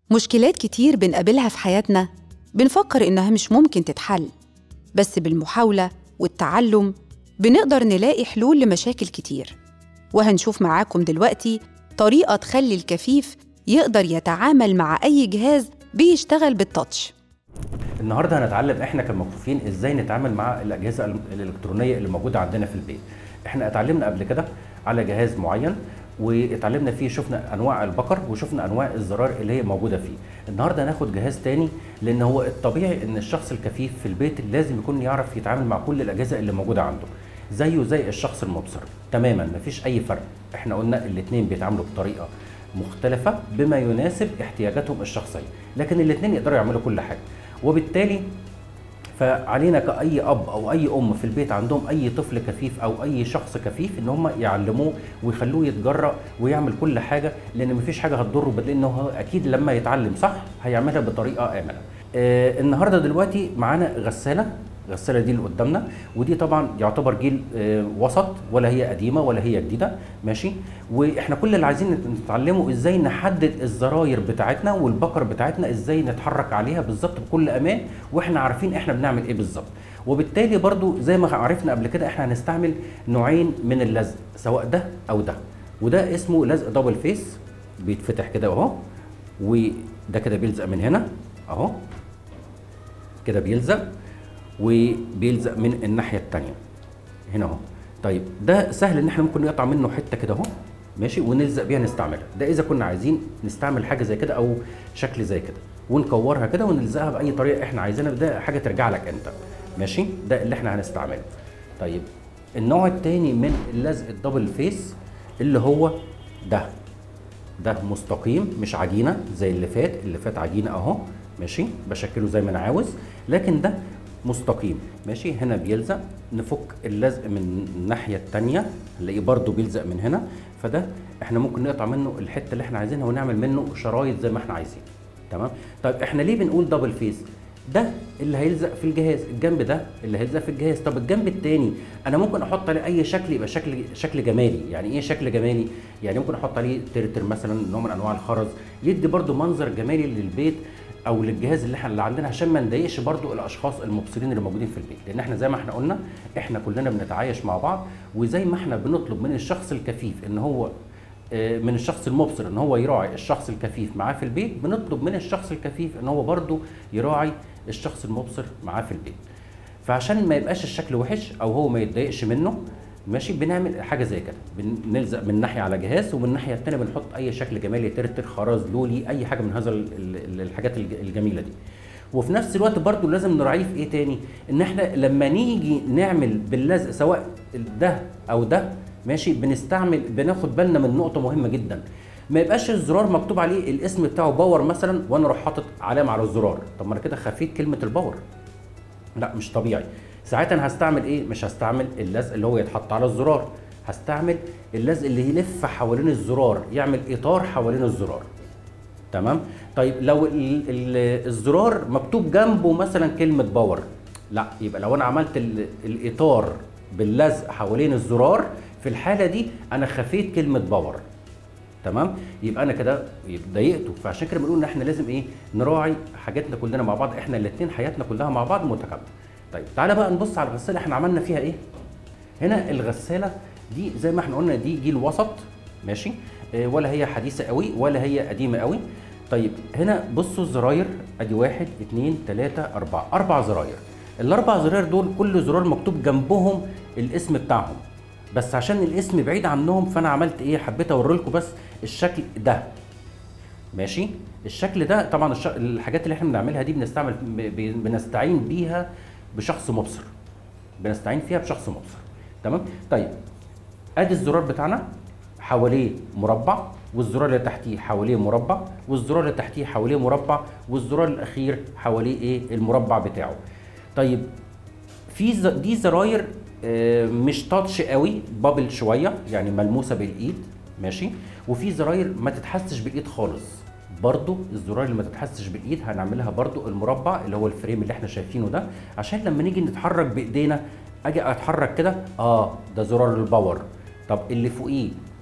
مشكلات كتير بنقابلها في حياتنا بنفكر إنها مش ممكن تتحل، بس بالمحاولة والتعلم بنقدر نلاقي حلول لمشاكل كتير. وهنشوف معاكم دلوقتي طريقة تخلي الكفيف يقدر يتعامل مع أي جهاز بيشتغل بالتاتش. النهارده هنتعلم احنا كمكفوفين ازاي نتعامل مع الاجهزه الالكترونيه اللي موجوده عندنا في البيت. احنا اتعلمنا قبل كده على جهاز معين واتعلمنا فيه، شفنا انواع البكر وشفنا انواع الزرار اللي هي موجوده فيه. النهارده هناخد جهاز تاني، لان هو الطبيعي ان الشخص الكفيف في البيت لازم يكون يعرف يتعامل مع كل الاجهزه اللي موجوده عنده زيه زي الشخص المبصر تماما، مفيش اي فرق. احنا قلنا الاثنين بيتعاملوا بطريقه مختلفه بما يناسب احتياجاتهم الشخصيه، لكن الاثنين يقدروا يعملوا كل حاجه. وبالتالي فعلينا كأي أب أو أي أم في البيت عندهم أي طفل كفيف أو أي شخص كفيف إن هم يعلموه ويخلوه يتجرأ ويعمل كل حاجة، لأن مفيش حاجة هتضره، لأنه هو أكيد لما يتعلم صح هيعملها بطريقة آمنة. النهارده دلوقتي معانا الغسالة دي اللي قدامنا، ودي طبعا يعتبر جيل وسط، ولا هي قديمة ولا هي جديدة، ماشي. واحنا كل اللي عايزين نتعلمه ازاي نحدد الزراير بتاعتنا والبكر بتاعتنا، ازاي نتحرك عليها بالظبط بكل امان واحنا عارفين احنا بنعمل ايه بالظبط. وبالتالي برضو زي ما عرفنا قبل كده احنا هنستعمل نوعين من اللزق، سواء ده او ده. وده اسمه لزق دبل فيس، بيتفتح كده اهو، وده كده بيلزق من هنا اهو كده بيلزق، وبيلزق من الناحيه الثانيه هنا اهو. طيب ده سهل ان احنا ممكن نقطع منه حته كده اهو، ماشي، ونلزق بيها نستعملها. ده اذا كنا عايزين نستعمل حاجه زي كده او شكل زي كده، ونكورها كده ونلزقها باي طريقه احنا عايزينها، ده حاجه ترجع لك انت، ماشي. ده اللي احنا هنستعمله. طيب النوع الثاني من اللزق الدبل فيس اللي هو ده مستقيم مش عجينه زي اللي فات عجينه اهو، ماشي، بشكله زي ما انا عاوز، لكن ده مستقيم، ماشي. هنا بيلزق، نفك اللزق من الناحيه الثانيه نلاقيه برده بيلزق من هنا، فده احنا ممكن نقطع منه الحته اللي احنا عايزينها ونعمل منه شرايط زي ما احنا عايزين، تمام. طيب احنا ليه بنقول دبل فيس؟ ده اللي هيلزق في الجهاز، الجنب ده اللي هيلزق في الجهاز. طب الجنب الثاني انا ممكن احط عليه اي شكل يبقى شكل جمالي. يعني ايه شكل جمالي؟ يعني ممكن احط عليه ترتر مثلا، نوع من انواع الخرز، يدي برده منظر جمالي للبيت او للجهاز اللي عندنا، عشان ما نضايقش برضو الاشخاص المبصرين اللي موجودين في البيت. لان احنا زي ما احنا قلنا احنا كلنا بنتعايش مع بعض، وزي ما احنا بنطلب من الشخص الكفيف ان هو من الشخص المبصر ان هو يراعي الشخص الكفيف معاه في البيت، بنطلب من الشخص الكفيف ان هو برضو يراعي الشخص المبصر معاه في البيت. فعشان ما يبقاش الشكل وحش او هو ما يتضايقش منه، ماشي، بنعمل حاجه زي كده، بنلزق من ناحيه على جهاز ومن الناحيه الثانيه بنحط اي شكل جمالي، ترتر، خرز، لولي، اي حاجه من هذا الحاجات الجميله دي. وفي نفس الوقت برضو لازم نراعيه في ايه تاني، ان احنا لما نيجي نعمل باللزق سواء ده او ده، ماشي، بناخد بالنا من نقطه مهمه جدا. ما يبقاش الزرار مكتوب عليه الاسم بتاعه باور مثلا وانا اروح حاطط علامه على الزرار، طب ما انا كده خفيت كلمه الباور، لا مش طبيعي. ساعتها انا هستعمل ايه؟ مش هستعمل اللزق اللي هو يتحط على الزرار، هستعمل اللزق اللي يلف حوالين الزرار، يعمل اطار حوالين الزرار، تمام. طيب لو الزرار مكتوب جنبه مثلا كلمه باور، لا، يبقى لو انا عملت الاطار باللزق حوالين الزرار، في الحاله دي انا خفيت كلمه باور، تمام. يبقى انا كده ضايقته. فعشان كده بنقول ان احنا لازم ايه، نراعي حاجاتنا كلنا مع بعض، احنا الاثنين حياتنا كلها مع بعض متكامله. طيب تعالى بقى نبص على الغساله احنا عملنا فيها ايه. هنا الغساله دي زي ما احنا قلنا دي جيل وسط، ماشي، ولا هي حديثه قوي ولا هي قديمه قوي. طيب هنا بصوا الزراير، ادي 1 2 3 4، 4 زراير. الاربع زراير دول كل زرار مكتوب جنبهم الاسم بتاعهم، بس عشان الاسم بعيد عنهم فانا عملت ايه، حبيت اوري لكم بس الشكل ده، ماشي. الشكل ده طبعا الحاجات اللي احنا بنعملها دي بنستعين بيها بشخص مبصر، بنستعين فيها بشخص مبصر، تمام. طيب ادي الزرار بتاعنا حواليه مربع، والزرار اللي تحتيه حواليه مربع، والزرار اللي تحتيه حواليه مربع، والزرار الاخير حواليه ايه، المربع بتاعه. طيب دي زراير مش تاتش قوي، بابل شويه، يعني ملموسه بالايد، ماشي. وفي زراير ما تتحسش بالايد خالص، برضو الزرار اللي ما تتحسش بالايد هنعملها برضو المربع اللي هو الفريم اللي احنا شايفينه ده، عشان لما نيجي نتحرك بايدينا اجي اتحرك كده، ده زرار الباور. طب اللي فوقيه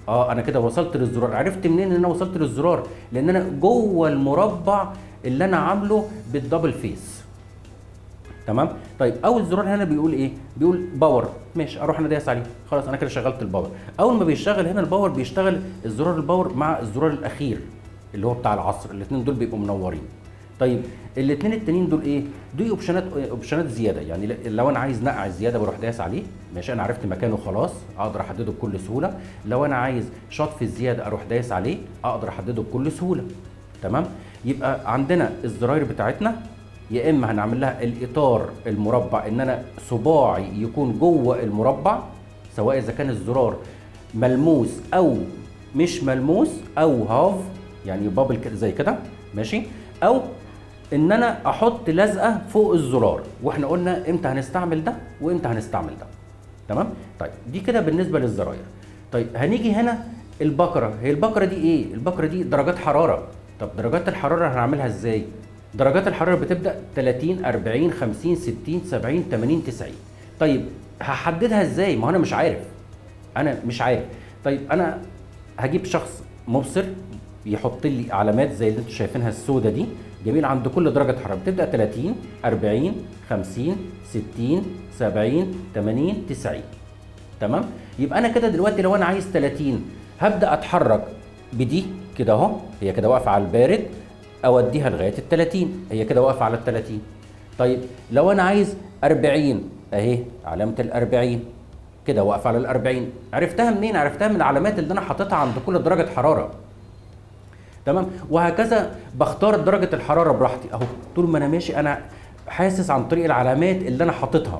انا كده وصلت للزرار. عرفت منين ان انا وصلت للزرار؟ لان انا جوه المربع اللي انا عامله بالدبل فيس. تمام. طيب اول زرار هنا بيقول ايه؟ بيقول باور. ماشي، اروح انا دايس عليه، خلاص انا كده شغلت الباور. اول ما بيشتغل هنا الباور بيشتغل الزرار الباور مع الزرار الاخير اللي هو بتاع العصر، الاثنين دول بيبقوا منورين. طيب الاثنين التانيين دول ايه؟ دول اوبشنات زياده، يعني لو انا عايز نقع زياده بروح دايس عليه، ماشي، انا عرفت مكانه خلاص، اقدر احدده بكل سهوله. لو انا عايز شطف الزياده اروح دايس عليه، اقدر احدده بكل سهوله. تمام. يبقى عندنا الزراير بتاعتنا، يا اما هنعمل لها الاطار المربع ان انا صباعي يكون جوه المربع، سواء اذا كان الزرار ملموس او مش ملموس او هاف، يعني بابل كده زي كده، ماشي، او ان انا احط لزقه فوق الزرار. واحنا قلنا امتى هنستعمل ده وامتى هنستعمل ده. تمام. طيب دي كده بالنسبه للزراير. طيب هنيجي هنا البكره. هي البكره دي ايه؟ البكره دي درجات حراره. طب درجات الحراره هنعملها ازاي؟ درجات الحراره بتبدا 30 40 50 60 70 80 90. طيب هحددها ازاي؟ ما انا مش عارف. طيب انا هجيب شخص مبصر يحط لي علامات زي اللي انتم شايفينها السوداء دي، جميل، عند كل درجه حراره بتبدا 30 40 50 60 70 80 90. تمام. يبقى انا كده دلوقتي لو انا عايز 30 هبدا اتحرك بدي كده اهو، هي كده واقفه على البارد، اوديها لغايه ال 30، هي كده واقفه على ال 30. طيب لو انا عايز 40 اهي علامه ال 40 كده واقفه على ال 40. عرفتها منين؟ عرفتها من العلامات اللي انا حاططها عند كل درجه حراره. تمام. وهكذا بختار درجه الحراره براحتي اهو، طول ما انا ماشي انا حاسس عن طريق العلامات اللي انا حاططها.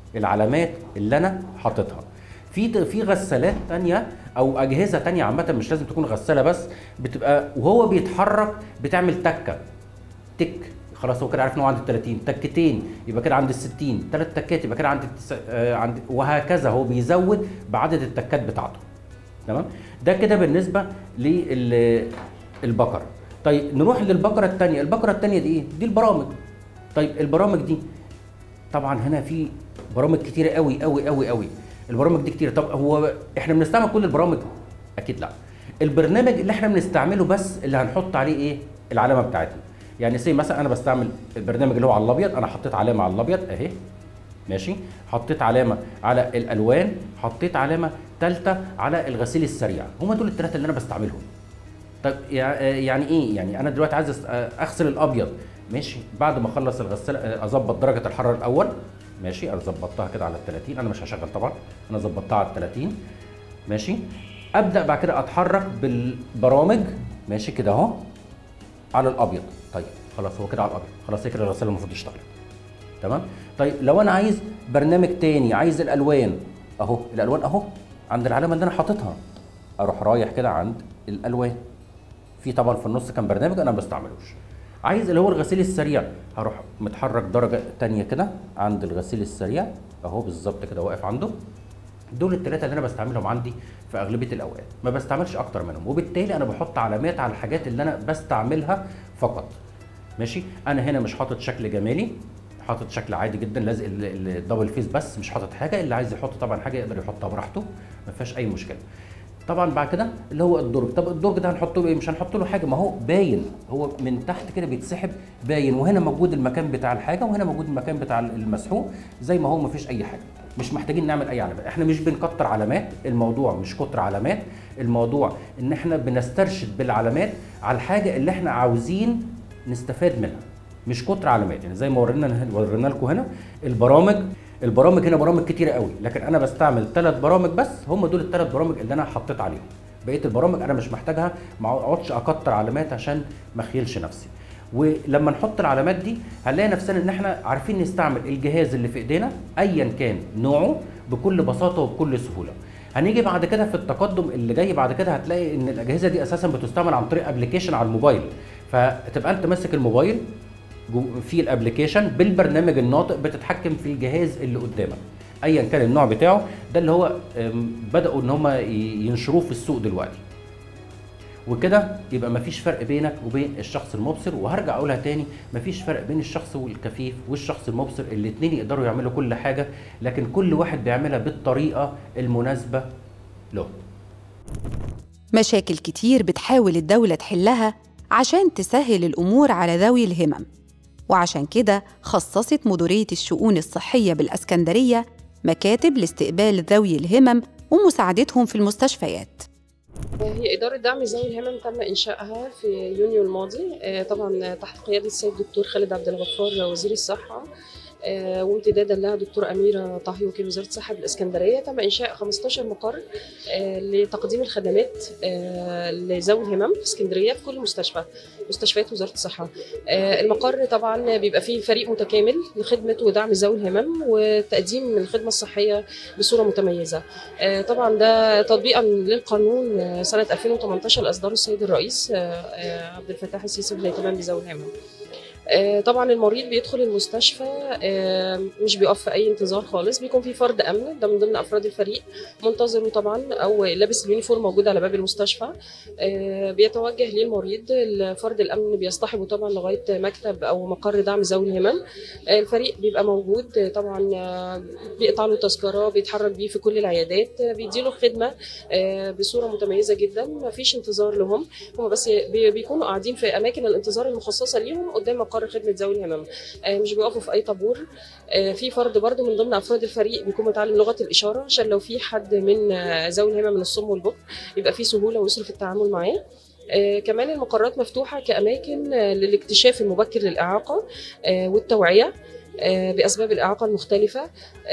في غسالات تانية او اجهزه تانية عامه، مش لازم تكون غساله بس، بتبقى وهو بيتحرك بتعمل تكه تك، خلاص هو كده عارف ان هو عند ال 30. تكتين يبقى كده عند ال 60، 3 تكات يبقى كده عند وهكذا، هو بيزود بعدد التكات بتاعته. تمام. ده كده بالنسبه للبكره. طيب نروح للبكره الثانيه. البكره الثانيه دي ايه؟ دي البرامج. طيب البرامج دي طبعا هنا في برامج كتيره قوي قوي قوي قوي. البرامج دي كتير. طب هو احنا بنستعمل كل البرامج؟ اكيد لا. البرنامج اللي احنا بنستعمله بس اللي هنحط عليه ايه؟ العلامه بتاعتنا. يعني زي مثلا انا بستعمل البرنامج اللي هو على الابيض، انا حطيت علامه على الابيض اهي، ماشي، حطيت علامه على الالوان، حطيت علامه ثالثه على الغسيل السريع. هم دول الثلاثه اللي انا بستعملهم. طب يعني ايه؟ يعني انا دلوقتي عايز اغسل الابيض، ماشي، بعد ما اخلص الغساله اظبط درجه الحراره الاول، ماشي، انا ظبطتها كده على ال 30، انا مش هشغل طبعا، انا ظبطتها على ال 30، ماشي. ابدا بعد كده اتحرك بالبرامج، ماشي كده اهو على الابيض. طيب خلاص هو كده على الابيض، خلاص هي كده الغساله المفروض تشتغل. تمام. طيب لو انا عايز برنامج تاني، عايز الالوان اهو، الالوان اهو عند العلامه اللي انا حاططها، اروح رايح كده عند الالوان. في طبعا في النص كان برنامج انا ما بستعملوش. عايز اللي هو الغسيل السريع، هروح متحرك درجه تانية كده عند الغسيل السريع اهو بالظبط كده واقف عنده. دول الثلاثه اللي انا بستعملهم عندي في اغلبيه الاوقات، ما بستعملش اكتر منهم، وبالتالي انا بحط علامات على الحاجات اللي انا بستعملها فقط. ماشي. انا هنا مش حاطط شكل جمالي، حاطط شكل عادي جدا لازق الدبل فيس بس، مش حاطط حاجه. اللي عايز يحط طبعا حاجه يقدر يحطها براحته، ما فيهاش اي مشكله. طبعا بعد كده اللي هو الدرج. طب الدرج ده هنحط له ايه؟ مش هنحط له حاجه، ما هو باين، هو من تحت كده بيتسحب باين، وهنا موجود المكان بتاع الحاجه وهنا موجود المكان بتاع المسحوق زي ما هو، ما فيش اي حاجه، مش محتاجين نعمل اي علامات. احنا مش بنكتر علامات، الموضوع مش كتر علامات، الموضوع ان احنا بنسترشد بالعلامات على الحاجه اللي احنا عاوزين نستفاد منها، مش كتر علامات. يعني زي ما ورينا لكم هنا البرامج هنا برامج كتيره قوي، لكن انا بستعمل 3 برامج بس، هم دول ال3 برامج اللي انا حطيت عليهم. بقيه البرامج انا مش محتاجها، ما اقعدش اكتر علامات عشان ما اخيلش نفسي. ولما نحط العلامات دي هنلاقي نفسنا ان احنا عارفين نستعمل الجهاز اللي في ايدينا ايا كان نوعه بكل بساطه وبكل سهوله. هنيجي بعد كده في التقدم اللي جاي بعد كده هتلاقي ان الاجهزه دي اساسا بتستعمل عن طريق ابلكيشن على الموبايل، فتبقى انت ماسك الموبايل في الابلكيشن بالبرنامج الناطق بتتحكم في الجهاز اللي قدامك ايا كان النوع بتاعه. ده اللي هو بداوا ان هم ينشروه في السوق دلوقتي. وكده يبقى مفيش فرق بينك وبين الشخص المبصر. وهرجع اقولها تاني، مفيش فرق بين الشخص الكفيف والشخص المبصر، الاثنين يقدروا يعملوا كل حاجه، لكن كل واحد بيعملها بالطريقه المناسبه له. مشاكل كتير بتحاول الدولة تحلها عشان تسهل الأمور على ذوي الهمم، وعشان كده خصصت مديرية الشؤون الصحية بالإسكندرية مكاتب لاستقبال ذوي الهمم ومساعدتهم في المستشفيات. هي إدارة دعم ذوي الهمم تم إنشائها في يونيو الماضي، طبعا تحت قيادة السيد الدكتور خالد عبد الغفار وزير الصحة، وامتدادا لها دكتورة أميرة طهي وكيل وزارة الصحة بالإسكندرية. تم إنشاء 15 مقر لتقديم الخدمات لذوي الهمم في اسكندرية في كل مستشفيات وزارة الصحة. المقر طبعا بيبقى فيه فريق متكامل لخدمة ودعم ذوي الهمم وتقديم الخدمة الصحية بصورة متميزة. طبعا ده تطبيقا للقانون سنة 2018 اللي أصدره السيد الرئيس عبد الفتاح السيسي للاهتمام بذوي الهمم. طبعا المريض بيدخل المستشفى مش بيقف في اي انتظار خالص، بيكون في فرد امن ده من ضمن افراد الفريق منتظره طبعا او لابس اليونيفورم موجود على باب المستشفى. بيتوجه للمريض فرد الامن بيصطحبه طبعا لغايه مكتب او مقر دعم ذوي الهمم. الفريق بيبقى موجود طبعا، بيقطع له تذكره، بيتحرك بيه في كل العيادات، بيديله خدمه بصوره متميزه جدا، ما فيش انتظار لهم، هم بس بيكونوا قاعدين في اماكن الانتظار المخصصه ليهم قدام مقر خدمه ذوي الهمم، مش بيقفوا في اي طابور. في فرد برضو من ضمن افراد الفريق بيكون متعلم لغه الاشاره عشان لو في حد من ذوي الهمم من الصم والبكم يبقى في سهوله ويسر في التعامل معاه. كمان المقرات مفتوحه كاماكن للاكتشاف المبكر للاعاقه والتوعيه بأسباب الإعاقة المختلفة.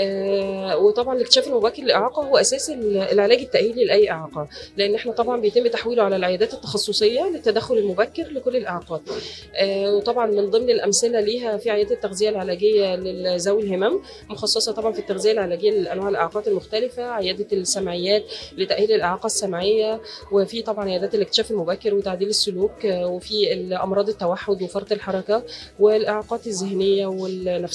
وطبعا الاكتشاف المبكر للإعاقة هو أساس العلاج التأهيلي لأي إعاقة، لأن احنا طبعا بيتم تحويله على العيادات التخصصية للتدخل المبكر لكل الإعاقات. وطبعا من ضمن الأمثلة ليها في عيادة التغذية العلاجية لذوي الهمم مخصصة طبعا في التغذية العلاجية لأنواع الإعاقات المختلفة، عيادة السمعيات لتأهيل الإعاقة السمعية، وفي طبعا عيادات الاكتشاف المبكر وتعديل السلوك، وفي أمراض التوحد وفرط الحركة والإعاقات الذهنية والنفسية.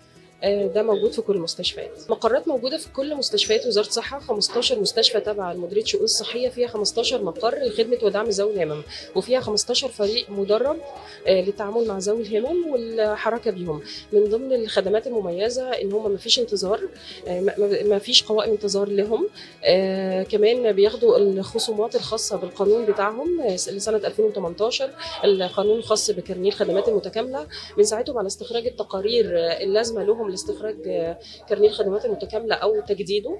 ده موجود في كل المستشفيات. مقرات موجوده في كل مستشفيات وزاره الصحه، 15 مستشفى تبع مديريه الشؤون الصحيه فيها 15 مقر لخدمه ودعم ذوي الهمم، وفيها 15 فريق مدرب للتعامل مع ذوي الهمم والحركه بيهم. من ضمن الخدمات المميزه ان هم ما فيش انتظار، ما فيش قوائم انتظار لهم. كمان بياخدوا الخصومات الخاصه بالقانون بتاعهم لسنه 2018، القانون الخاص بكارنيه الخدمات المتكامله، بنساعدهم على استخراج التقارير اللازمه لهم لاستخراج كارنيه الخدمات المتكامله او تجديده.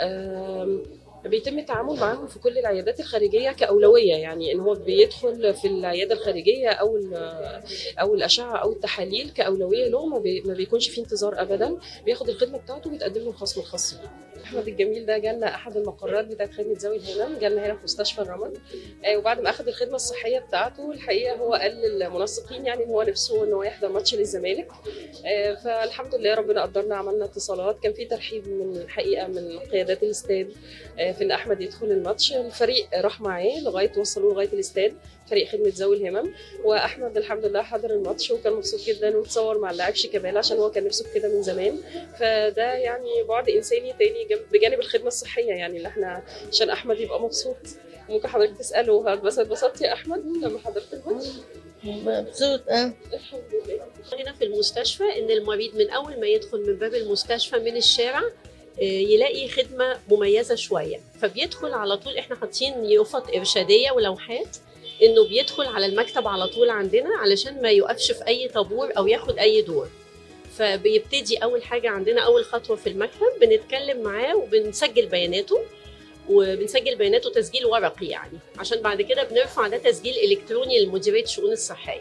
بيتم التعامل معاهم في كل العيادات الخارجيه كاولويه، يعني ان هو بيدخل في العياده الخارجيه او الاشعه او التحاليل كاولويه له، ما بيكونش في انتظار ابدا، بياخد الخدمه بتاعته وبيتقدم له الخصم الخاص بيه. احمد الجميل ده جالنا احد المقرات بتاعت خدمه ذوي الهمم، جالنا هنا في مستشفى الرمل، وبعد ما اخذ الخدمه الصحيه بتاعته الحقيقه هو قال للمنسقين يعني ان هو نفسه ان هو يحضر ماتش للزمالك. فالحمد لله ربنا قدرنا، عملنا اتصالات، كان في ترحيب من الحقيقه من قيادات الاستاد في ان احمد يدخل الماتش. الفريق راح معاه وصلوه لغايه الاستاد، فريق خدمه ذوي الهمم، واحمد الحمد لله حضر الماتش وكان مبسوط جدا وتصور مع اللاعب شيكابالا عشان هو كان نفسه كده من زمان. فده يعني بعد انساني تاني بجانب الخدمه الصحيه، يعني اللي احنا عشان احمد يبقى مبسوط. ممكن حضرتك تساله اتبسطت يا احمد لما حضرت الماتش؟ مبسوط. الحمد لله. هنا في المستشفى ان المريض من اول ما يدخل من باب المستشفى من الشارع يلاقي خدمه مميزه شويه، فبيدخل على طول. احنا حاطين يافط ارشاديه ولوحات انه بيدخل على المكتب على طول عندنا علشان ما يوقفش في اي طابور او ياخد اي دور. فبيبتدي اول حاجه عندنا اول خطوه في المكتب بنتكلم معاه وبنسجل بياناته تسجيل ورقي، يعني عشان بعد كده بنرفع ده تسجيل الكتروني لمديريه الشؤون الصحيه.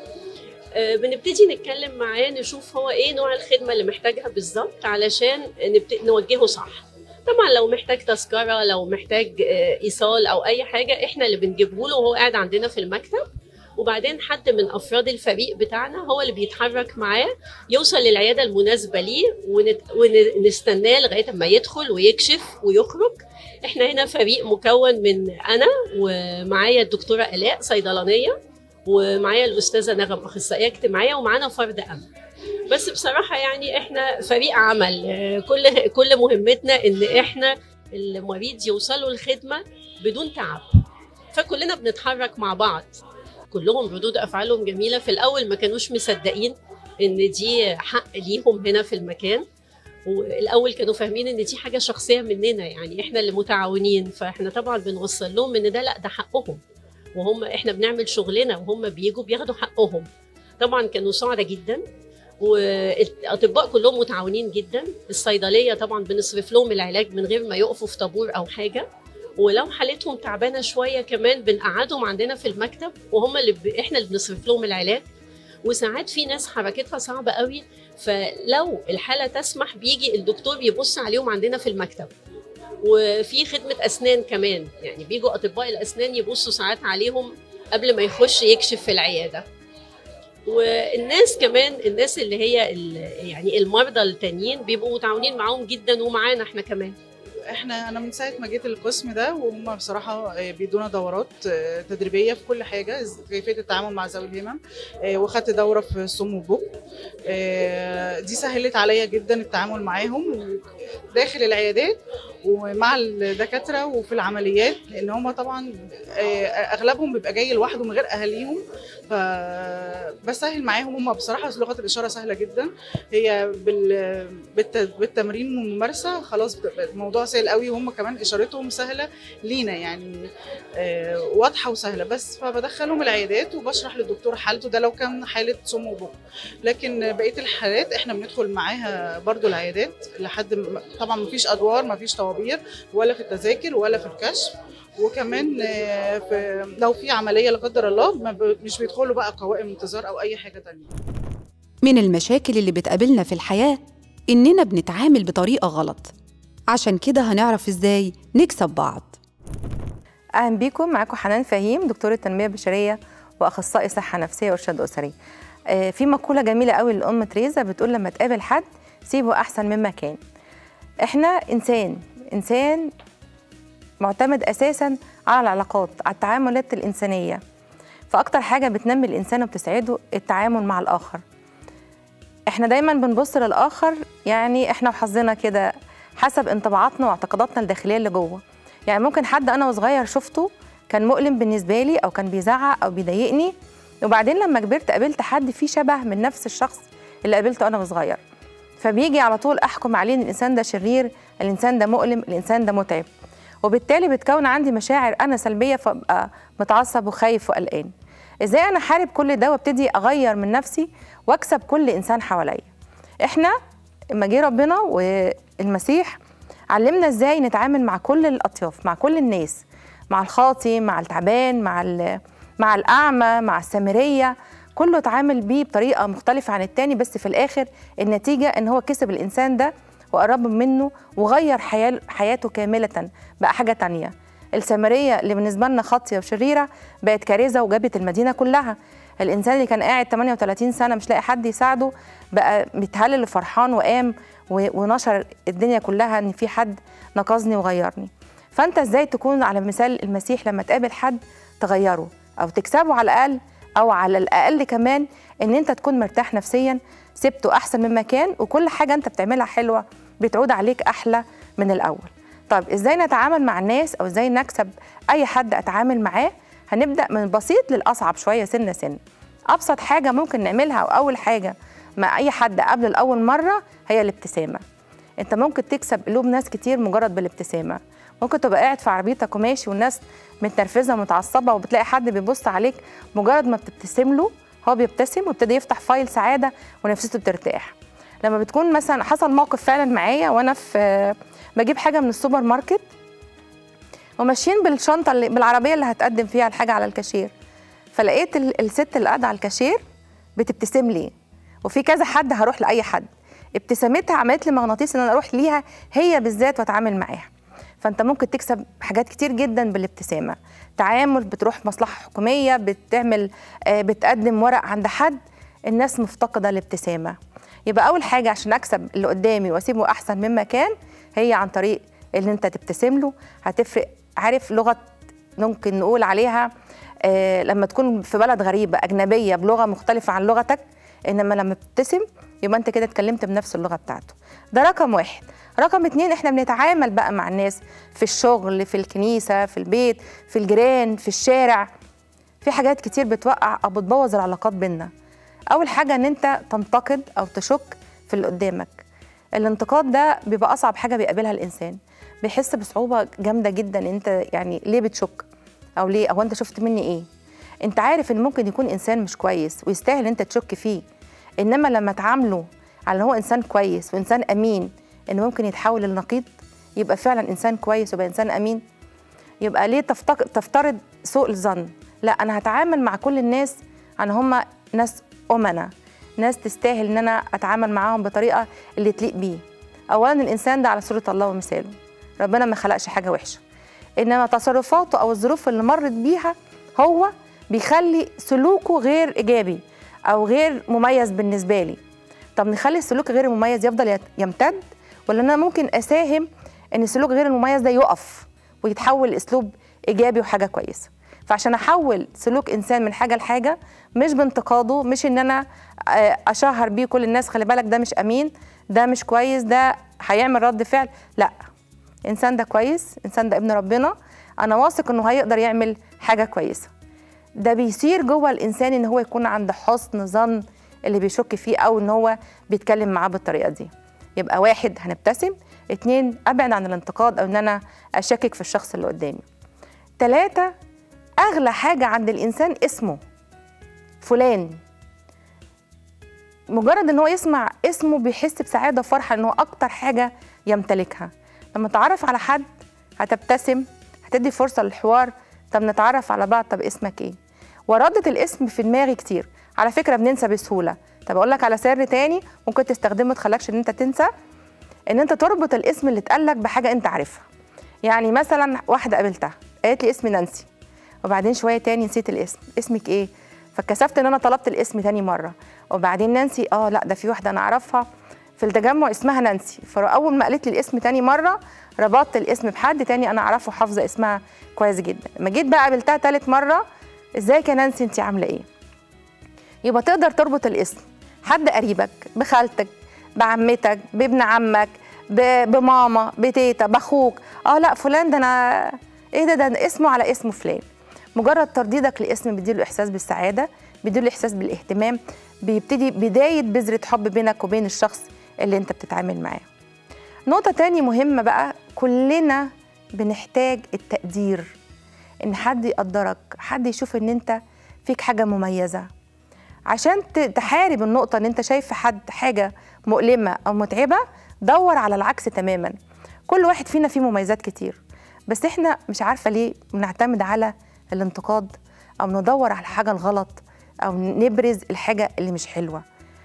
بنبتدي نتكلم معاه نشوف هو ايه نوع الخدمه اللي محتاجها بالظبط علشان نوجهه صح. طبعا لو محتاج تذكره، لو محتاج ايصال او اي حاجه، احنا اللي بنجيبه له وهو قاعد عندنا في المكتب، وبعدين حد من افراد الفريق بتاعنا هو اللي بيتحرك معاه يوصل للعياده المناسبه ليه، ونستناه لغايه ما يدخل ويكشف ويخرج. احنا هنا فريق مكون من انا ومعايا الدكتوره الاء صيدلانيه، ومعايا الاستاذه نغم اخصائيه اجتماعيه، ومعانا فرد امن. بس بصراحه يعني احنا فريق عمل، كل مهمتنا ان احنا المريض يوصلوا الخدمه بدون تعب، فكلنا بنتحرك مع بعض. كلهم ردود افعالهم جميله. في الاول ما كانوش مصدقين ان دي حق ليهم هنا في المكان، والاول كانوا فاهمين ان دي حاجه شخصيه مننا، يعني احنا اللي متعاونين، فاحنا طبعا بنوصل لهم ان ده لا، ده حقهم، وهم احنا بنعمل شغلنا وهم بيجوا بياخدوا حقهم. طبعا كانوا سعداء جدا، والاطباء كلهم متعاونين جدا. الصيدليه طبعا بنصرف لهم العلاج من غير ما يقفوا في طابور او حاجه، ولو حالتهم تعبانه شويه كمان بنقعدهم عندنا في المكتب، وهم احنا اللي بنصرف لهم العلاج. وساعات في ناس حركتها صعبه قوي، فلو الحاله تسمح بيجي الدكتور يبص عليهم عندنا في المكتب. وفي خدمه اسنان كمان، يعني بيجوا اطباء الاسنان يبصوا ساعات عليهم قبل ما يخش يكشف في العياده. والناس كمان، الناس اللي هي يعني المرضى التانيين بيبقوا متعاونين معاهم جدا، ومعانا احنا كمان. انا من ساعه ما جيت القسم ده وهم بصراحه بيدونا دورات تدريبيه في كل حاجه، كيفيه التعامل مع ذوي الهمم، واخدت دوره في الصم والبكم. دي سهلت عليا جدا التعامل معاهم داخل العيادات ومع الدكاتره وفي العمليات، لان هم طبعا اغلبهم بيبقى جاي لوحده من غير اهاليهم، فبسهل معاهم. هم بصراحه لغه الاشاره سهله جدا، هي بالتمرين والممارسه خلاص الموضوع سهل قوي، وهم كمان اشارتهم سهله لينا، يعني واضحه وسهله. بس فبدخلهم العيادات وبشرح للدكتور حالته، ده لو كان حاله صم وبكم. لكن بقيه الحالات احنا بندخل معاها برضو العيادات لحد طبعا مفيش ادوار، مفيش طوابير ولا في التذاكر ولا في الكشف. وكمان لو في عمليه لا قدر الله مش بيدخلوا بقى قوائم انتظار او اي حاجه تانية. من المشاكل اللي بتقابلنا في الحياة إننا بنتعامل بطريقة غلط، عشان كده هنعرف إزاي نكسب بعض. أهلا بيكم، معاكم حنان فهيم، دكتورة تنمية بشرية وأخصائي صحة نفسية وإرشاد أسري. في مقولة جميلة قوي للأم تريزا بتقول لما تقابل حد سيبه أحسن مما كان. إحنا إنسان معتمد أساساً على العلاقات، على التعاملات الإنسانية. فأكتر حاجة بتنمي الإنسان وبتسعده التعامل مع الآخر. إحنا دايماً بنبص للآخر، يعني إحنا وحظنا كده حسب انطباعاتنا واعتقاداتنا الداخلية اللي جوه. يعني ممكن حد أنا وصغير شفته كان مؤلم بالنسبة لي أو كان بيزعق أو بيضايقني، وبعدين لما كبرت قابلت حد فيه شبه من نفس الشخص اللي قابلته أنا وصغير، فبيجي على طول أحكم عليه إن الإنسان ده شرير، الإنسان ده مؤلم، الإنسان ده متعب. وبالتالي بتكون عندي مشاعر أنا سلبية، فبقى متعصب وخايف وقلقان. إزاي أنا أحارب كل ده وابتدي أغير من نفسي وأكسب كل إنسان حواليا؟ إحنا لما جه ربنا والمسيح علمنا إزاي نتعامل مع كل الأطياف، مع كل الناس، مع الخاطي، مع التعبان، مع الأعمى، مع السامرية، كله اتعامل بيه بطريقة مختلفة عن التاني، بس في الآخر النتيجة إن هو كسب الإنسان ده وقرب منه وغير حياته كاملة، بقى حاجة تانية. السامرية اللي بالنسبة لنا خاطية وشريرة بقت كارثة وجابت المدينة كلها. الإنسان اللي كان قاعد 38 سنة مش لاقي حد يساعده بقى متهلل وفرحان وقام ونشر الدنيا كلها إن في حد نقذني وغيرني. فأنت إزاي تكون على مثال المسيح لما تقابل حد تغيره أو تكسبه على الأقل، أو على الأقل كمان إن أنت تكون مرتاح نفسياً، سبته أحسن مما كان، وكل حاجة أنت بتعملها حلوة بتعود عليك أحلى من الأول. طب إزاي نتعامل مع الناس أو إزاي نكسب أي حد أتعامل معاه؟ هنبدأ من البسيط للأصعب شوية، سنة سنة. أبسط حاجة ممكن نعملها أو أول حاجة مع أي حد قبل الأول مرة هي الابتسامة. أنت ممكن تكسب قلوب ناس كتير مجرد بالابتسامة. ممكن تبقى قاعد في عربيتك وماشي والناس متنرفزة ومتعصبة وبتلاقي حد بيبص عليك، مجرد ما بتبتسم له هو بيبتسم وابتدي يفتح فايل سعادة ونفسيته بترتاح. لما بتكون مثلا حصل موقف فعلا معايا وانا في بجيب حاجه من السوبر ماركت وماشيين بالشنطه بالعربيه اللي هتقدم فيها الحاجه على الكاشير، فلقيت الست اللي قاعده على الكاشير بتبتسم لي، وفي كذا حد هروح لاي حد ابتسامتها عملت لي مغناطيس ان انا اروح ليها هي بالذات واتعامل معاها. فانت ممكن تكسب حاجات كتير جدا بالابتسامه. تعامل، بتروح مصلحه حكوميه، بتقدم ورق عند حد، الناس مفتقده الابتسامه. يبقى أول حاجة عشان أكسب اللي قدامي وأسيبه أحسن مما كان هي عن طريق اللي أنت تبتسم له. هتفرق. عارف لغة ممكن نقول عليها لما تكون في بلد غريبة أجنبية بلغة مختلفة عن لغتك، إنما لما بتبتسم يبقى أنت كده اتكلمت بنفس اللغة بتاعته. ده رقم واحد. رقم اتنين، إحنا بنتعامل بقى مع الناس في الشغل، في الكنيسة، في البيت، في الجيران، في الشارع. في حاجات كتير بتوقع أو بتبوظ العلاقات بينا. أول حاجة إن أنت تنتقد أو تشك في اللي قدامك. الانتقاد ده بيبقى اصعب حاجه بيقابلها الانسان، بيحس بصعوبه جامده جدا. انت يعني ليه بتشك، او ليه، او انت شفت مني ايه؟ انت عارف ان ممكن يكون انسان مش كويس ويستاهل انت تشك فيه، انما لما تعامله على ان هو انسان كويس وانسان امين، انه ممكن يتحول للنقيض، يبقى فعلا انسان كويس ويبقى انسان امين. يبقى ليه تفترض سوء الظن؟ لا، انا هتعامل مع كل الناس ان هم ناس امنه، ناس تستاهل ان انا اتعامل معاهم بطريقه اللي تليق بيه. اولا الانسان ده على صوره الله ومثاله، ربنا ما خلقش حاجه وحشه، انما تصرفاته او الظروف اللي مرت بيها هو بيخلي سلوكه غير ايجابي او غير مميز بالنسبه لي. طب نخلي السلوك غير المميز يفضل يمتد، ولا انا ممكن اساهم ان السلوك غير المميز ده يقف ويتحول لاسلوب ايجابي وحاجه كويسه؟ فعشان احول سلوك انسان من حاجه لحاجه، مش بانتقاده، مش ان انا اشهر بيه كل الناس خلي بالك ده مش امين، ده مش كويس، ده هيعمل رد فعل، لا، الانسان ده كويس، الانسان ده ابن ربنا، انا واثق انه هيقدر يعمل حاجه كويسه. ده بيصير جوه الانسان ان هو يكون عند حسن ظن اللي بيشك فيه او ان هو بيتكلم معاه بالطريقه دي. يبقى 1 هنبتسم، 2 ابعد عن الانتقاد او ان انا اشكك في الشخص اللي قدامي. 3 اغلى حاجه عند الانسان اسمه فلان. مجرد ان هو يسمع اسمه بيحس بسعاده وفرحه، ان هو اكتر حاجه يمتلكها. لما تعرف على حد هتبتسم، هتدي فرصه للحوار، طب نتعرف على بعض، طب اسمك ايه؟ وردة الاسم في دماغي كتير على فكره، بننسى بسهوله. طب اقول لك على سر تاني ممكن تستخدمه ما تخلكش ان انت تنسى، ان انت تربط الاسم اللي اتقال لك بحاجه انت عارفها. يعني مثلا واحده قابلتها قالت لي اسمي نانسي، وبعدين شويه تاني نسيت الاسم، اسمك ايه؟ فاتكسفت ان انا طلبت الاسم تاني مره، وبعدين نانسي لا ده في واحده انا اعرفها في التجمع اسمها نانسي. فاول ما قالت لي الاسم تاني مره ربطت الاسم بحد تاني انا اعرفه حافظه اسمها كويس جدا. لما جيت بقى قابلتها تالت مره، ازيك يا نانسي انت عامله ايه؟ يبقى تقدر تربط الاسم، حد قريبك، بخالتك، بعمتك، بابن عمك، بماما، بتيتا، باخوك، لا فلان ده انا ايه ده اسمه على اسمه فلان. مجرد ترديدك لاسم بيديله احساس بالسعاده، بيديله احساس بالاهتمام، بيبتدي بدايه بذره حب بينك وبين الشخص اللي انت بتتعامل معاه. نقطه تاني مهمه بقى، كلنا بنحتاج التقدير، ان حد يقدرك، حد يشوف ان انت فيك حاجه مميزه. عشان تحارب النقطه ان انت شايف في حد حاجه مؤلمه او متعبه، دور على العكس تماما. كل واحد فينا فيه مميزات كتير، بس احنا مش عارفه ليه بنعتمد على الانتقاد او ندور على الحاجه الغلط او نبرز الحاجه اللي مش حلوه.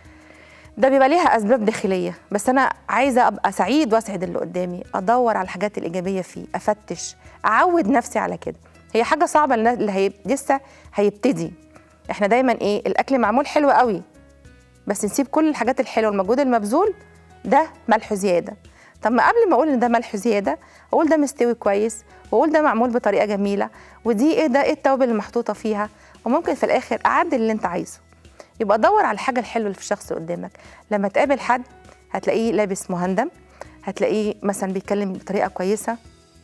ده بيبقى ليها اسباب داخليه، بس انا عايزه ابقى سعيد واسعد اللي قدامي، ادور على الحاجات الايجابيه فيه، افتش، اعود نفسي على كده. هي حاجه صعبه اللي لسه هيبتدي. احنا دايما الاكل معمول حلو قوي، بس نسيب كل الحاجات الحلوه والمجهود المبذول ده ملح زياده. طب ما قبل ما اقول ان ده ملح زياده، اقول ده مستوي كويس، واقول ده معمول بطريقه جميله، ودي ايه ده، ايه التوابل اللي محطوطه فيها، وممكن في الاخر اعدل اللي انت عايزه. يبقى دور على الحاجه الحلوه اللي في الشخص اللي قدامك. لما تقابل حد هتلاقيه لابس مهندم، هتلاقيه مثلا بيتكلم بطريقه كويسه،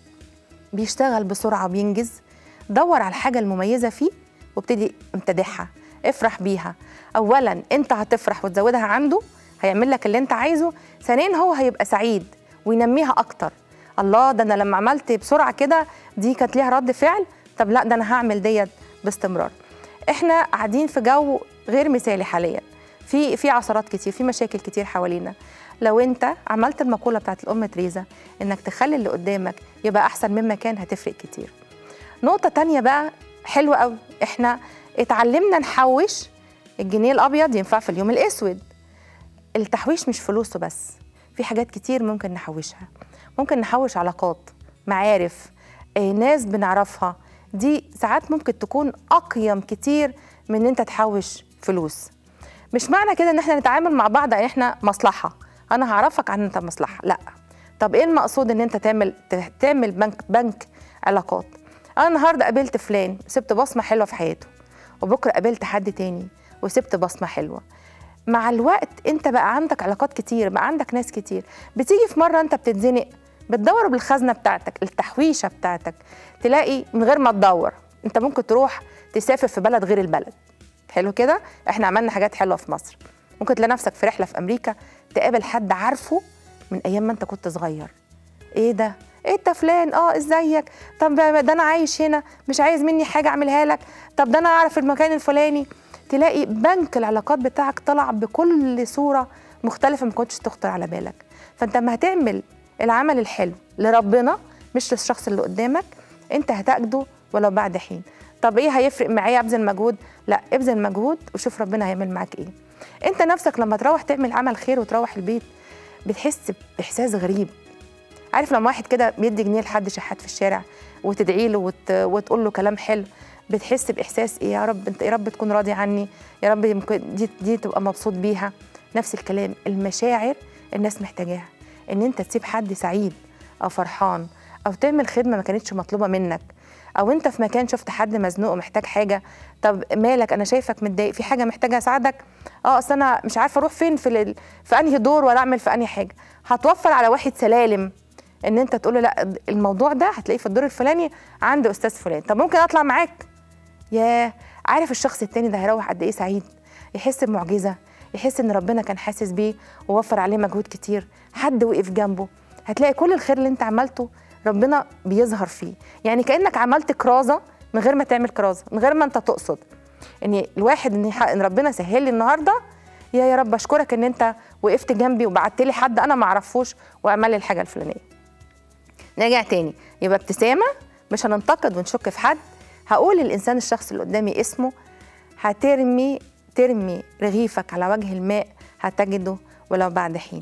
بيشتغل بسرعه وبينجز، دور على الحاجه المميزه فيه وابتدي امتدحها، افرح بيها. اولا انت هتفرح وتزودها عنده، هيعمل لك اللي انت عايزه. ثانيا هو هيبقى سعيد وينميها اكتر. الله، ده انا لما عملت بسرعه كده دي كانت ليها رد فعل، طب لا ده انا هعمل ديت باستمرار. احنا قاعدين في جو غير مثالي حاليا، في عثرات كتير، في مشاكل كتير حوالينا. لو انت عملت المقوله بتاعت الام تريزا انك تخلي اللي قدامك يبقى احسن مما كان، هتفرق كتير. نقطه تانية بقى حلوه قوي، احنا اتعلمنا نحوش. الجنيه الابيض ينفع في اليوم الاسود. التحويش مش فلوسه بس، في حاجات كتير ممكن نحوشها. ممكن نحوش علاقات، معارف، ناس بنعرفها، دي ساعات ممكن تكون اقيم كتير من ان انت تحوش فلوس. مش معنى كده ان احنا نتعامل مع بعض ان احنا مصلحه، انا هعرفك عن انت مصلحه، لا. طب ايه المقصود ان انت تعمل بنك علاقات؟ انا النهارده قابلت فلان سبت بصمه حلوه في حياته، وبكره قابلت حد تاني وسبت بصمه حلوه. مع الوقت انت بقى عندك علاقات كتير، بقى عندك ناس كتير. بتيجي في مره انت بتتزنق، بتدور بالخزنه بتاعتك، التحويشه بتاعتك، تلاقي من غير ما تدور انت ممكن تروح تسافر في بلد غير البلد. حلو كده؟ احنا عملنا حاجات حلوه في مصر. ممكن تلاقي نفسك في رحله في امريكا، تقابل حد عارفه من ايام ما انت كنت صغير. ايه ده؟ ايه انت فلان؟ ازيك؟ طب ده انا عايش هنا، مش عايز مني حاجه اعملها لك؟ طب ده انا اعرف المكان الفلاني. تلاقي بنك العلاقات بتاعك طلع بكل صوره مختلفه ما كنتش تخطر على بالك. فانت لما هتعمل العمل الحلو لربنا مش للشخص اللي قدامك، انت هتجده ولو بعد حين. طب ايه هيفرق معايا ابذل مجهود؟ لا، ابذل مجهود وشوف ربنا هيعمل معاك ايه. انت نفسك لما تروح تعمل عمل خير وتروح البيت بتحس باحساس غريب. عارف لما واحد كده بيدي جنيه لحد شحات في الشارع وتدعي له وتقول له كلام حلو، بتحس باحساس ايه؟ يا رب انت، يا رب تكون راضي عني، يا رب دي تبقى مبسوط بيها. نفس الكلام، المشاعر الناس محتاجاها، ان انت تسيب حد سعيد او فرحان، او تعمل خدمه ما كانتش مطلوبه منك، او انت في مكان شفت حد مزنوق ومحتاج حاجه. طب مالك؟ انا شايفك متضايق، في حاجه محتاجه اساعدك؟ اصل انا مش عارفه اروح فين في انهي دور ولا اعمل في انهي حاجه. هتوفر على واحد سلالم ان انت تقول له لا الموضوع ده هتلاقيه في الدور الفلاني عند استاذ فلان، طب ممكن اطلع معاك؟ ياه، عارف الشخص التاني ده هيروح قد ايه سعيد، يحس بمعجزه، يحس ان ربنا كان حاسس بيه ووفر عليه مجهود كتير، حد وقف جنبه. هتلاقي كل الخير اللي انت عملته ربنا بيظهر فيه. يعني كانك عملت كرازه من غير ما تعمل كرازه، من غير ما انت تقصد. ان الواحد ان ربنا سهل لي النهارده، يا رب اشكرك ان انت وقفت جنبي وبعت لي حد انا ما اعرفوش وعمل لي الحاجه الفلانيه. نرجع تاني، يبقى ابتسامه، مش هننتقد ونشك في حد. هقول للانسان الشخص اللي قدامي اسمه، ترمي رغيفك على وجه الماء هتجده ولو بعد حين.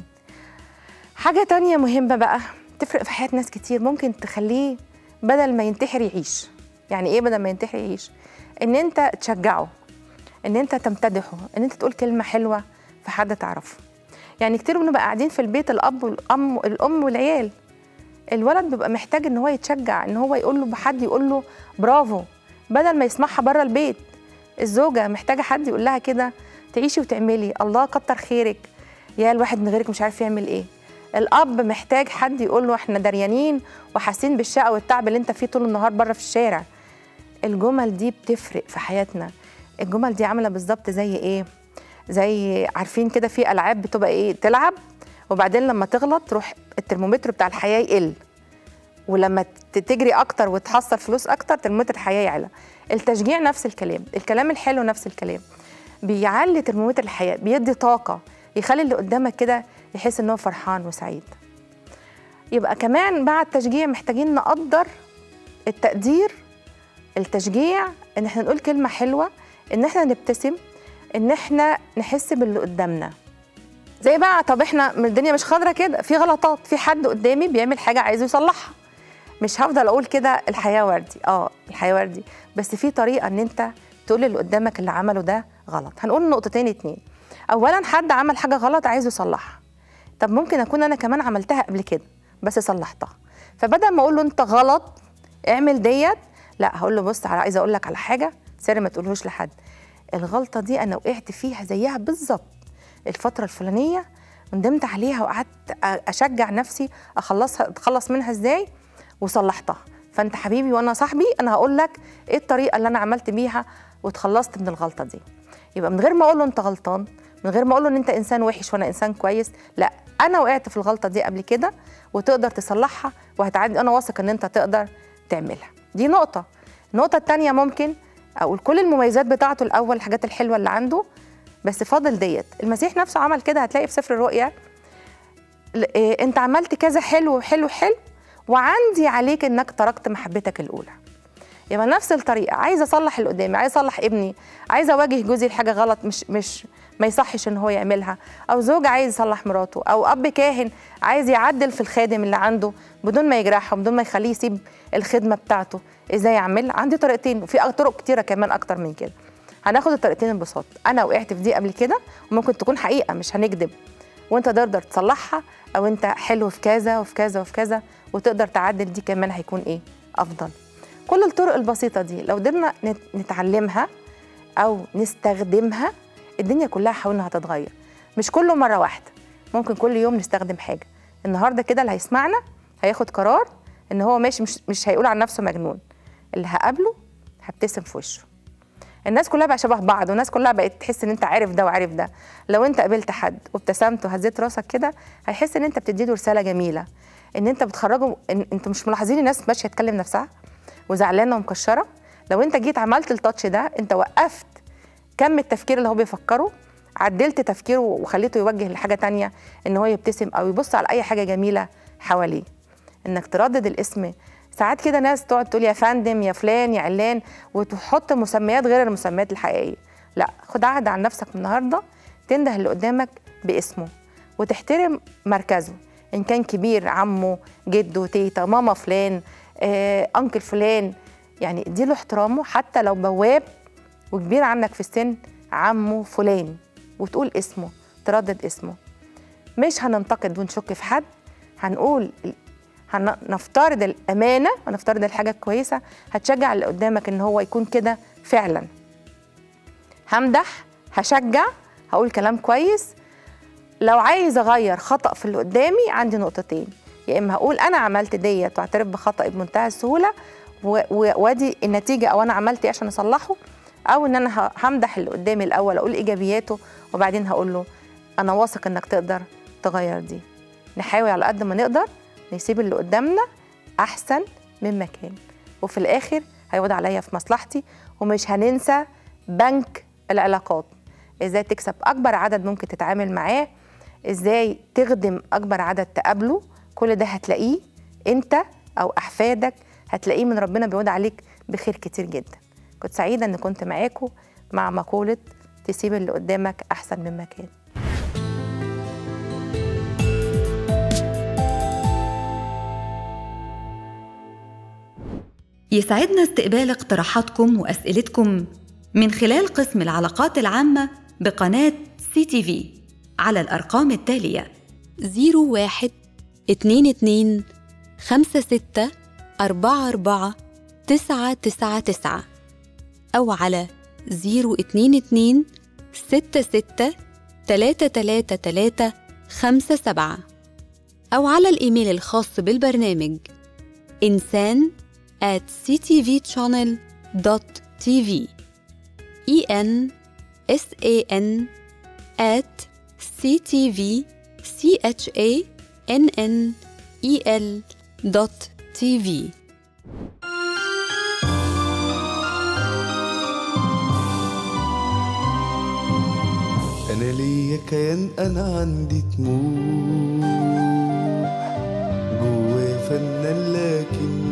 حاجه تانية مهمه بقى تفرق في حياه ناس كتير، ممكن تخليه بدل ما ينتحر يعيش. يعني ايه بدل ما ينتحر يعيش؟ ان انت تشجعه، ان انت تمتدحه، ان انت تقول كلمه حلوه في حد تعرفه. يعني كتير بنبقى قاعدين في البيت، الاب والام والعيال، الولد بيبقى محتاج ان هو يتشجع، ان هو يقول له، حد يقول له برافو بدل ما يسمعها بره البيت. الزوجه محتاجه حد يقول لها كده تعيشي وتعملي، الله كتر خيرك، يا الواحد من غيرك مش عارف يعمل ايه. الاب محتاج حد يقول له احنا دريانين وحاسين بالشقه والتعب اللي انت فيه طول النهار بره في الشارع. الجمل دي بتفرق في حياتنا. الجمل دي عامله بالظبط زي ايه؟ زي عارفين كده في العاب بتبقى ايه، تلعب وبعدين لما تغلط تروح الترمومتر بتاع الحياه يقل، ولما تجري اكتر وتحصل فلوس اكتر ترمومتر الحياه يعلى. التشجيع نفس الكلام، الكلام الحلو نفس الكلام، بيعلي ترمومتر الحياه، بيدي طاقه، يخلي اللي قدامك كده يحس ان هو فرحان وسعيد. يبقى كمان بعد التشجيع محتاجين نقدر التقدير، التشجيع، ان احنا نقول كلمه حلوه، ان احنا نبتسم، ان احنا نحس باللي قدامنا. زي بقى طب احنا من الدنيا مش خضره كده، في غلطات، في حد قدامي بيعمل حاجه عايزه يصلحها، مش هفضل اقول كده الحياه وردي. الحياه وردي، بس في طريقه ان انت تقول اللي قدامك اللي عمله ده غلط. هنقول نقطتين اتنين. اولا حد عمل حاجه غلط عايزه يصلحها، طب ممكن اكون انا كمان عملتها قبل كده بس صلحتها، فبدل ما اقول له انت غلط اعمل ديت، لا هقول له بص عايزه اقول لك على حاجه سر ما تقولهوش لحد. الغلطه دي انا وقعت فيها زيها بالظبط الفتره الفلانيه، وندمت عليها وقعدت اشجع نفسي اتخلص منها ازاي وصلحتها. فانت حبيبي وانا صاحبي، انا هقول لك ايه الطريقه اللي انا عملت بيها واتخلصت من الغلطه دي. يبقى من غير ما اقول له انت غلطان، من غير ما اقول له ان انت انسان وحش وانا انسان كويس، لا انا وقعت في الغلطه دي قبل كده وتقدر تصلحها وهتعدي، انا واثق ان انت تقدر تعملها. دي نقطه. النقطه الثانيه ممكن اقول كل المميزات بتاعته الاول، الحاجات الحلوه اللي عنده، بس فاضل ديت. المسيح نفسه عمل كده، هتلاقي في سفر الرؤيا انت عملت كذا حلو حلو حلو وعندي عليك انك تركت محبتك الاولى. يبقى نفس الطريقه، عايزه اصلح اللي قدامي، عايزه اصلح ابني، عايزه اواجه جوزي الحاجه غلط مش ما يصحش ان هو يعملها، او زوج عايز يصلح مراته، او اب كاهن عايز يعدل في الخادم اللي عنده بدون ما يجرحه، بدون ما يخليه يسيب الخدمه بتاعته. ازاي يعمل؟ عندي طريقتين، وفي طرق كتيره كمان اكتر من كده. هناخد الطريقتين ببساطه. انا وقعت في دي قبل كده وممكن تكون حقيقه مش هنكذب، وانت تقدر تصلحها، او انت حلو في كذا وفي كذا وفي كذا وتقدر تعدل دي كمان، هيكون ايه افضل. كل الطرق البسيطه دي لو قدرنا نتعلمها او نستخدمها، الدنيا كلها حولنا هتتغير. مش كله مره واحده، ممكن كل يوم نستخدم حاجه. النهارده كده اللي هيسمعنا هياخد قرار ان هو ماشي، مش هيقول عن نفسه مجنون، اللي هقابله هبتسم في وشه. الناس كلها بقى شبه بعض، والناس كلها بقت تحس ان انت عارف ده وعارف ده. لو انت قابلت حد وابتسمت وهزيت راسك كده، هيحس ان انت بتديله رساله جميله، ان انت بتخرجه. انتوا مش ملاحظين الناس ماشيه تكلم نفسها وزعلانه ومكشره؟ لو انت جيت عملت التاتش ده، انت وقفت كم التفكير اللي هو بيفكره، عدلت تفكيره وخليته يوجه لحاجه تانية، ان هو يبتسم او يبص على اي حاجه جميله حواليه. انك تردد الاسم. ساعات كده ناس تقعد تقول يا فندم يا فلان يا علان، وتحط مسميات غير المسميات الحقيقيه. لا، خد عهد عن نفسك من النهارده، تنده اللي قدامك باسمه وتحترم مركزه، ان كان كبير، عمه، جده، تيتا، ماما فلان، انكل فلان، يعني اديله احترامه. حتى لو بواب وكبير عنك في السن، عمه فلان، وتقول اسمه، تردد اسمه. مش هننتقد ونشك في حد، هنقول هنفترض الامانه ونفترض الحاجه الكويسه، هتشجع اللي قدامك ان هو يكون كده فعلا. همدح، هشجع، هقول كلام كويس. لو عايز اغير خطا في اللي قدامي، عندي نقطتين: يا اما هقول انا عملت ديت واعترف بخطأي بمنتهى السهوله وادي النتيجه، او انا عملت ايه عشان اصلحه، او ان انا همدح اللي قدامي الاول، اقول ايجابياته، وبعدين هقول له انا واثق انك تقدر تغير دي. نحاول على قد ما نقدر نسيب اللي قدامنا احسن مما كان، وفي الاخر هيعود عليا في مصلحتي. ومش هننسى بنك العلاقات، ازاي تكسب اكبر عدد ممكن تتعامل معاه، ازاي تخدم اكبر عدد تقابله. كل ده هتلاقيه انت او احفادك، هتلاقيه من ربنا بيعود عليك بخير كتير جدا. كنت سعيده ان كنت معاكم مع مقوله تسيب اللي قدامك احسن مما كان. يسعدنا استقبال اقتراحاتكم وأسئلتكم من خلال قسم العلاقات العامة بقناة CTV على الأرقام التالية: 01 22 56 44 999 أو على 022 66 333 57 أو على الإيميل الخاص بالبرنامج insan@ctvchannel.tv ensan@ctvchannel.tv. أنا ليا كيان، أنا عندي طموح، جوايا فنان لكن